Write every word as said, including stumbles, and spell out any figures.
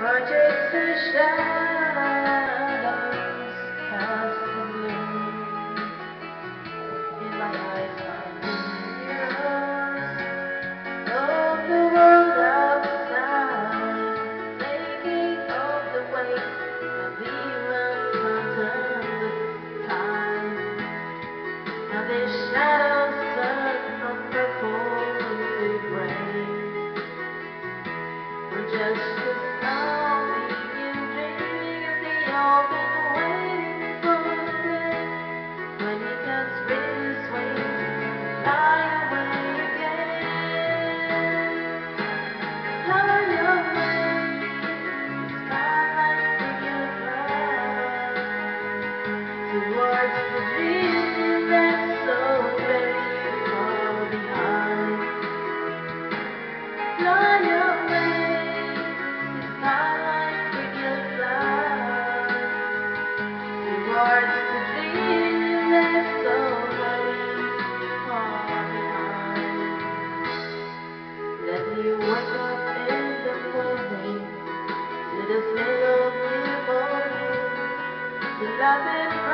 Projects and shadows cast the gloom. In my eyes are mirrors of the world outside, thinking of the ways that we once turned time. Now their shadows turn from purple to gray. We're just as zombie and dreaming of the open, waiting for the day when he can spread his wings and fly away again. Fly away, starlight bring you fly towards the dream that's so very far behind. Fly away. Towards the dream that's so very far behind. Let me wake up in the morning to the smell of new morning, to love it.